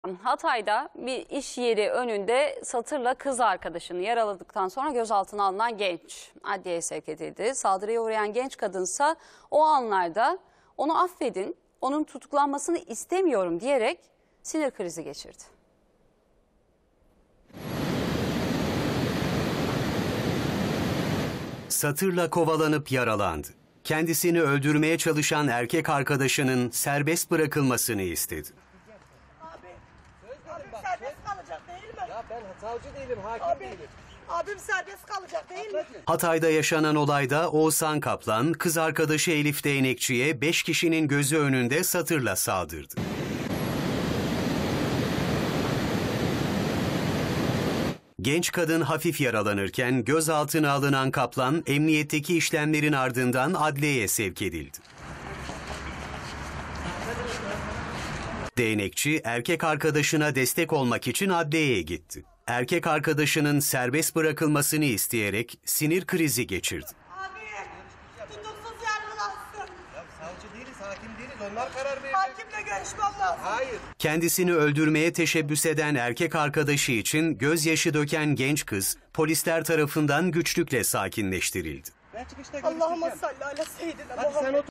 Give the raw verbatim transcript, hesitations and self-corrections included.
Hatay'da bir iş yeri önünde satırla kız arkadaşını yaraladıktan sonra gözaltına alınan genç adliyeye sevk edildi. Saldırıya uğrayan genç kadınsa o anlarda onu affedin, onun tutuklanmasını istemiyorum diyerek sinir krizi geçirdi. Satırla kovalanıp yaralandı. Kendisini öldürmeye çalışan erkek arkadaşının serbest bırakılmasını istedi. Abim serbest kalacak değil mi? Ya ben savcı değilim, hakim Abi, değilim. abim serbest kalacak değil mi? Hatay'da yaşanan olayda Oğuzhan Kaplan, kız arkadaşı Elif Değnekçi'ye beş kişinin gözü önünde satırla saldırdı. Genç kadın hafif yaralanırken gözaltına alınan Kaplan, emniyetteki işlemlerin ardından adliyeye sevk edildi. Değnekçi, erkek arkadaşına destek olmak için adliyeye gitti. Erkek arkadaşının serbest bırakılmasını isteyerek sinir krizi geçirdi. Abi, tutuksuz yargılansın. Ya savcı değiliz, hakim değiliz. Onlar karar verecek. Hakimle görüşmem lazım. Hayır. Kendisini öldürmeye teşebbüs eden erkek arkadaşı için gözyaşı döken genç kız, polisler tarafından güçlükle sakinleştirildi. Ben çıkışta görüşeceğim. Allahümme salli ala seyyidina Hadi sen Muhammed. otur.